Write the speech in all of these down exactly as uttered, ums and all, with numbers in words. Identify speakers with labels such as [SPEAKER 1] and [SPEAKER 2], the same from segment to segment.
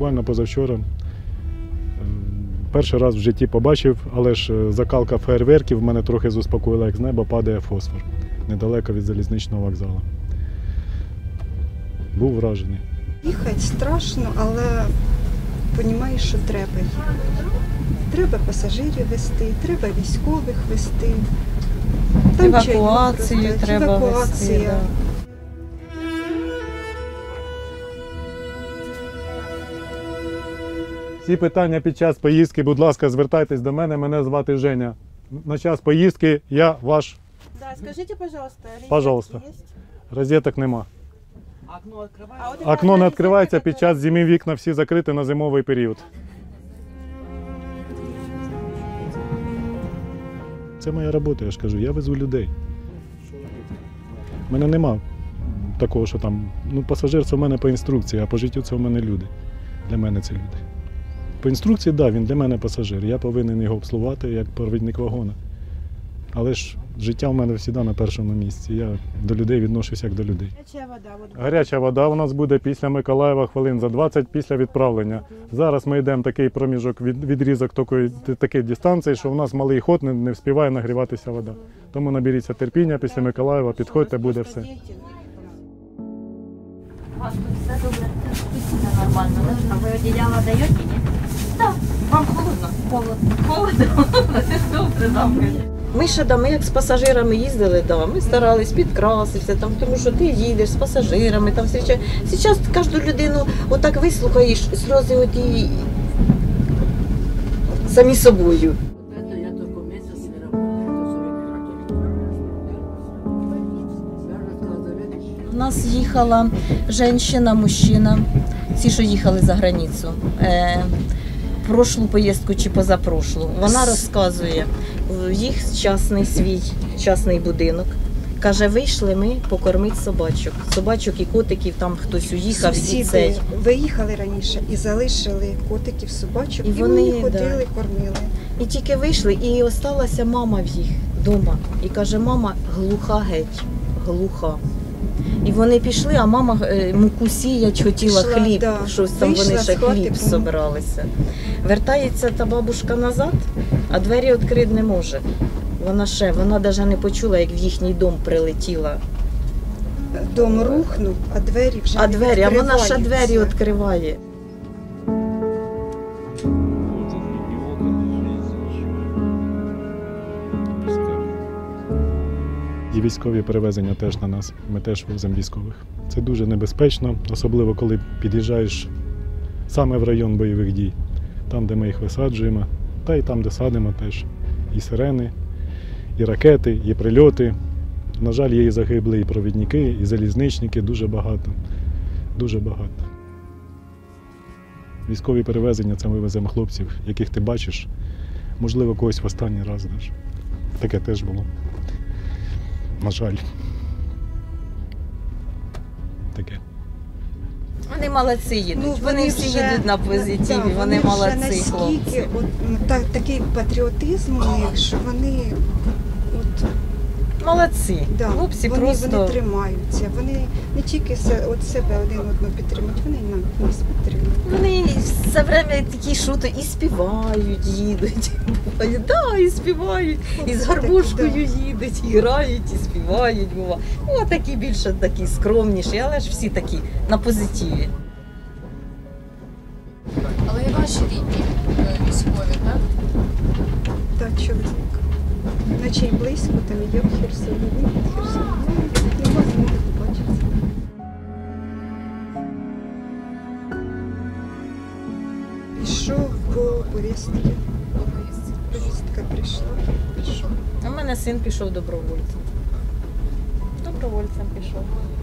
[SPEAKER 1] буквально позавчора. Перший раз в житті побачив, але ж закалка феєрверків мене трохи заспокоїла, як з неба падає фосфор, недалеко від залізничного вокзалу. Був вражений.
[SPEAKER 2] Їхати страшно, але розумієш, що треба їхати. Треба пасажирів везти, треба військових везти. Там
[SPEAKER 3] евакуацію
[SPEAKER 2] чайок
[SPEAKER 3] треба
[SPEAKER 2] евакуація.
[SPEAKER 3] везти. Да.
[SPEAKER 1] Всі питання під час поїздки, будь ласка, звертайтесь до мене, мене звати Женя. На час поїздки я ваш.
[SPEAKER 4] Да, скажите, пожалуйста,
[SPEAKER 1] Пожалуйста.
[SPEAKER 4] есть?
[SPEAKER 1] Розеток нема.
[SPEAKER 4] Окно открывается? А вот
[SPEAKER 1] Окно не
[SPEAKER 4] эта
[SPEAKER 1] відкривається,
[SPEAKER 4] розетка,
[SPEAKER 1] під час зими вікна всі закриті на зимовий період. Це моя робота, я ж кажу, я везу людей. У мене нема такого, що там, ну пасажир це в мене по інструкції, а по життю це в мене люди. Для мене це люди. По інструкції, так, да, він для мене пасажир, я повинен його обслугувати як провідник вагона. Але ж життя в мене завжди на першому місці, я до людей відношуся як до людей.
[SPEAKER 4] Горячая вода. Вот.
[SPEAKER 1] Гаряча вода у нас буде після Миколаєва хвилин за двадцять після відправлення. Зараз ми йдемо такий проміжок, від, відрізок такої, такої дистанції, що у нас малий ход, не, не встигає нагріватися вода. Тому наберіться терпіння, після Миколаєва підходьте, буде все.
[SPEAKER 5] У вас тут все добре, все нормально, да? А ви одіяло даєте, ні? Так. Вам холодно? Холодно. Холодно? Добре, добре.
[SPEAKER 3] Ми ще да, ми як з пасажирами їздили, да, ми старались підкраситися, там, тому що ти їдеш з пасажирами, там зустрічаєш. Зараз кожну людину отак вислухаєш, сльози оті самі собою. У нас їхала жінка, мужчина, всі, що їхали за границю. Е, прошлу поїздку чи позапрошлу. Вона розказує, їх частний свій, частний будинок. Каже, вийшли ми покормити собачок. Собачок і котиків, там хтось уїхав. І
[SPEAKER 2] Сусіди
[SPEAKER 3] цей.
[SPEAKER 2] виїхали раніше і залишили котиків, собачок,
[SPEAKER 3] І
[SPEAKER 2] і
[SPEAKER 3] вони,
[SPEAKER 2] вони ходили,
[SPEAKER 3] да.
[SPEAKER 2] кормили.
[SPEAKER 3] І тільки вийшли, і осталася мама в їх вдома. І каже, мама глуха геть, глуха. І вони пішли, а мама е, муку сіять, хотіла
[SPEAKER 2] Пішла,
[SPEAKER 3] хліб,
[SPEAKER 2] да.
[SPEAKER 3] щось там
[SPEAKER 2] Вийшла
[SPEAKER 3] вони ще
[SPEAKER 2] з хати,
[SPEAKER 3] хліб
[SPEAKER 2] тому-
[SPEAKER 3] собиралися. Вертається та бабушка назад, а двері відкрити не може. Вона ще, вона навіть не почула, як в їхній дом прилетіла.
[SPEAKER 2] Дом рухнув, а двері вже
[SPEAKER 3] А
[SPEAKER 2] не
[SPEAKER 3] двері, а вона ще
[SPEAKER 2] відкриваються.
[SPEAKER 3] двері відкриває.
[SPEAKER 1] І військові перевезення теж на нас, ми теж возимо військових. Це дуже небезпечно, особливо коли під'їжджаєш саме в район бойових дій, там, де ми їх висаджуємо, та й там, де садимо теж. І сирени, і ракети, і прильоти. На жаль, є і загиблі, і провідники, і залізничники, дуже багато. Дуже багато. Військові перевезення – це ми веземо хлопців, яких ти бачиш, можливо, когось в останній раз навіть. Таке теж було. На жаль. Таке.
[SPEAKER 3] Вони молодці їдуть,
[SPEAKER 2] Ну,
[SPEAKER 3] вони всі
[SPEAKER 2] вже-
[SPEAKER 3] їдуть на позитиві,
[SPEAKER 2] да,
[SPEAKER 3] вони
[SPEAKER 2] вже
[SPEAKER 3] молодці
[SPEAKER 2] настільки,
[SPEAKER 3] хлопці.
[SPEAKER 2] От, ну, так, такий патріотизм у них, що вони, от,
[SPEAKER 3] Молодці,
[SPEAKER 2] да,
[SPEAKER 3] хлопці
[SPEAKER 2] вони,
[SPEAKER 3] просто...
[SPEAKER 2] вони тримаються. Вони не тільки се- от себе один одного підтримують, вони і нам- нас підтримують.
[SPEAKER 3] Вони все время такі шути і співають, їдуть. Буває, да, і співають, і з гармошкою їдуть, і грають, і співають. Бува. Ну, такі більше такі скромніші, але ж всі такі на позитиві.
[SPEAKER 6] Але і ваші рідні е, військові, так?
[SPEAKER 2] Так, чоловік. Наче й близько, там і є в Херсоні, він в Херсоні. Ну, нема змоги побачитися. Пішов по повістці. Повістка прийшла. Пішов.
[SPEAKER 3] У мене син пішов добровольцем. Добровольцем пішов.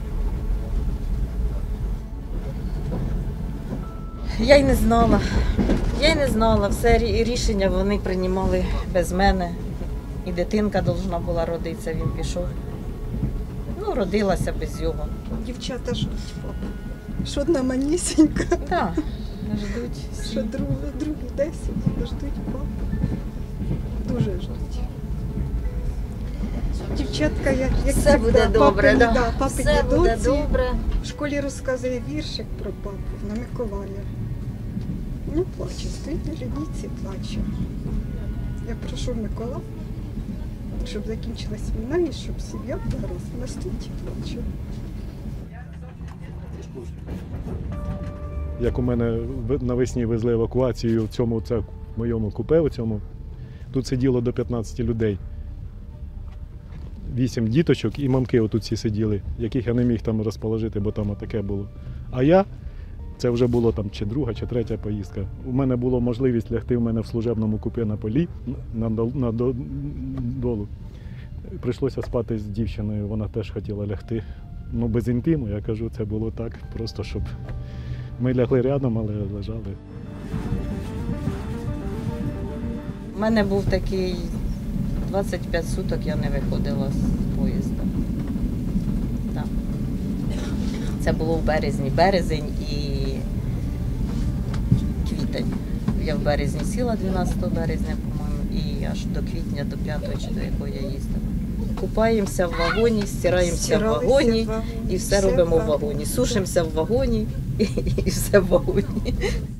[SPEAKER 3] Я й не знала. Я й не знала. Все рі- рішення вони приймали без мене. І дитинка повинна була родитися, він пішов. Ну, родилася без його.
[SPEAKER 2] Дівчата ждуть папу. Що одна манісінька,
[SPEAKER 3] Так, да, ждуть всі.
[SPEAKER 2] що друга, другі десять, ждуть папу. Дуже ждуть. Дівчатка, як, як
[SPEAKER 3] Все буде
[SPEAKER 2] завжди,
[SPEAKER 3] добре,
[SPEAKER 2] папині,
[SPEAKER 3] да.
[SPEAKER 2] да, папині
[SPEAKER 3] Все буде
[SPEAKER 2] доці
[SPEAKER 3] добре.
[SPEAKER 2] в школі розказує віршик про папу на Миколая. Ну, плаче, стоїть на лідниці, плаче. Я прошу Микола, щоб закінчилась війна і щоб сім'я була росла. Стоїть і плаче.
[SPEAKER 1] Як у мене в- навесні везли евакуацію в цьому це, в моєму купе, у цьому, тут сиділо до п'ятнадцяти людей. Вісім діточок і мамки отут всі сиділи, яких я не міг там розположити, бо там отаке було. А я, це вже було там чи друга, чи третя поїздка. У мене була можливість лягти в мене в служебному купе на полі, на, дол- на до- долу. Прийшлося спати з дівчиною, вона теж хотіла лягти. Ну, без інтиму, я кажу, це було так, просто щоб ми лягли рядом, але лежали.
[SPEAKER 3] У мене був такий двадцять п'ять суток я не виходила з поїзда. Так. Це було в березні. Березень і квітень. Я в березні сіла дванадцятого березня, по-моєму, і аж до квітня, до п'ятого чи до якого я їздила. Купаємося в вагоні, стираємося в
[SPEAKER 2] Стиралися
[SPEAKER 3] вагоні
[SPEAKER 2] в вагоні,
[SPEAKER 3] і все
[SPEAKER 2] все
[SPEAKER 3] робимо
[SPEAKER 2] в
[SPEAKER 3] в вагоні. Сушимося в вагоні і, і все в вагоні.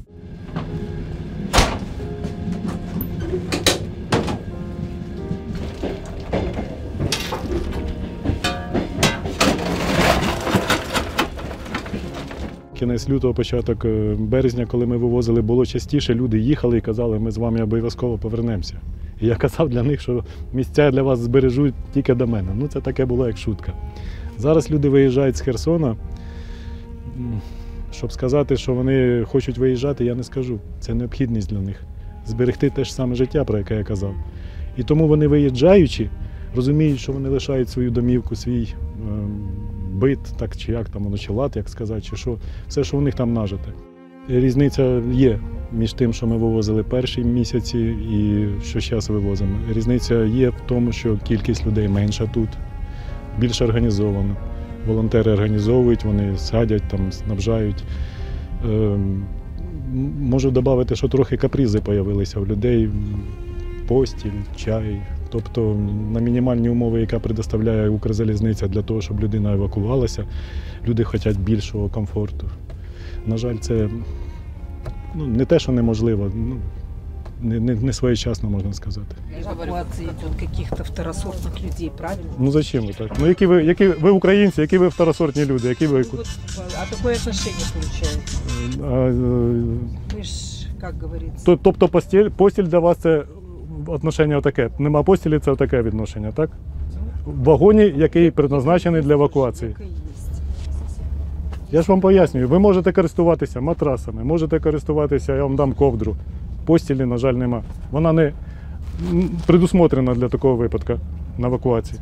[SPEAKER 1] Кінець лютого, початок е, березня, коли ми вивозили, було частіше, люди їхали і казали, ми з вами обов'язково повернемося. І я казав для них, що місця для вас збережуть тільки до мене. Ну це таке було як шутка. Зараз люди виїжджають з Херсона. М, Щоб сказати, що вони хочуть виїжджати, я не скажу. Це необхідність для них. Зберегти те ж саме життя, про яке я казав. І тому вони виїжджаючи, розуміють, що вони лишають свою домівку, свій е, бит, так чи як там воно, чи лад, як сказати, чи що, все, що у них там нажите. Різниця є між тим, що ми вивозили перші місяці і що зараз вивозимо. Різниця є в тому, що кількість людей менша тут, більш організована. Волонтери організовують, вони садять, там, снабжають. Ем, Можу додати, що трохи капризи з'явилися в людей. Постіль, чай. Тобто на мінімальні умови, яка предоставляє Укрзалізниця для того, щоб людина евакувалася, люди хочуть більшого комфорту. На жаль, це ну, не те, що неможливо, ну, не, не, не своєчасно, можна сказати.
[SPEAKER 7] Эвакуация идет каких-то второсортных людей, правильно?
[SPEAKER 1] Ну зачем ви так? Ну які ви, які ви українці, які ви второсортні люди, які ви...
[SPEAKER 7] Вот, а такое отношение получается?
[SPEAKER 1] А, е,
[SPEAKER 7] Вы ж, как говорится,
[SPEAKER 1] то- Тобто постіль, постіль для вас це відношення отаке. Нема постілі, це таке відношення, так? В вагоні, який предназначений для евакуації.
[SPEAKER 7] так и есть.
[SPEAKER 1] Я ж вам пояснюю, ви можете користуватися матрасами, можете користуватися, я вам дам ковдру. Постілі, на жаль, нема. Вона не м, предусмотрена для такого випадку на евакуації.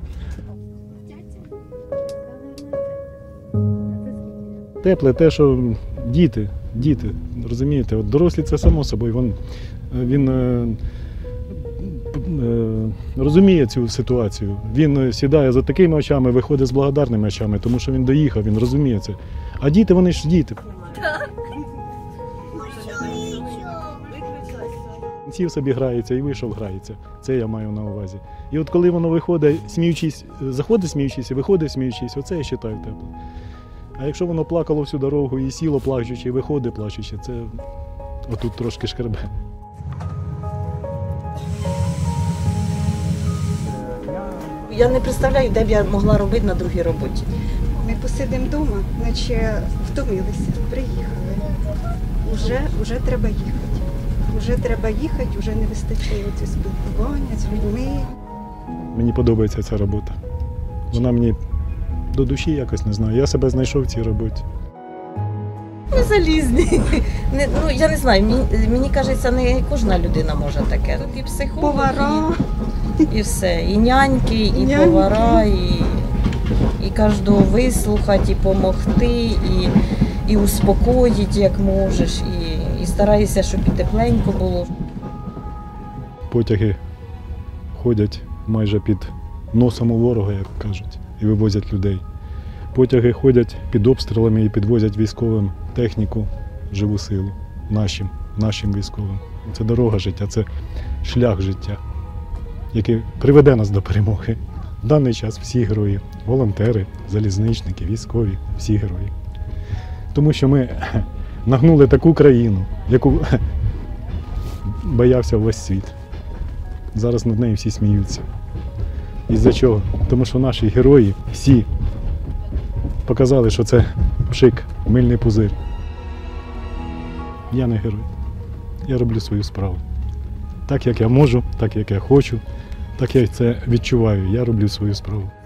[SPEAKER 1] Тепле те, що діти, діти, розумієте, от дорослі це само собою, він, він е, е, розуміє цю ситуацію. Він сідає за такими очами, виходить з благодарними очами, тому що він доїхав, він розуміє це. А діти, вони ж діти. Сів собі грається і вийшов грається. Це я маю на увазі. І от коли воно виходить, сміючись, заходить сміючись і виходить сміючись, оце я вважаю тепло. А якщо воно плакало всю дорогу і сіло плачучи, і виходить плачучи, це отут трошки шкребе.
[SPEAKER 3] Я не представляю, де б я могла робити на другій роботі.
[SPEAKER 2] Ми посидимо вдома, наче втомилися, приїхали. Уже, уже треба їхати. Уже треба їхати, вже не вистачає оце спілкування з людьми.
[SPEAKER 1] Мені подобається ця робота. Вона мені до душі якось, не знаю. Я себе знайшов в цій роботі.
[SPEAKER 3] Ми залізні. Не, ну, я не знаю, мені, мені кажеться, не кожна людина може таке. Тут і психологи,
[SPEAKER 2] Повара.
[SPEAKER 3] і, і все. І няньки, і
[SPEAKER 2] Няньки.
[SPEAKER 3] повара, і, і кожного вислухати, і допомогти, і, і успокоїти, як можеш. І, і стараєшся, щоб і тепленько було.
[SPEAKER 1] Потяги ходять майже під носом у ворога, як кажуть, і вивозять людей. Потяги ходять під обстрілами і підвозять військовим техніку, живу силу, нашим, нашим військовим. Це дорога життя, це шлях життя, який приведе нас до перемоги. В даний час всі герої, волонтери, залізничники, військові, всі герої. Тому що ми нагнули таку країну, яку боявся весь світ. Зараз над нею всі сміються. Із-за чого? Тому що наші герої всі показали, що це пшик, мильний пузир. Я не герой. Я роблю свою справу. Так, як я можу, так, як я хочу, так, як це відчуваю, я роблю свою справу.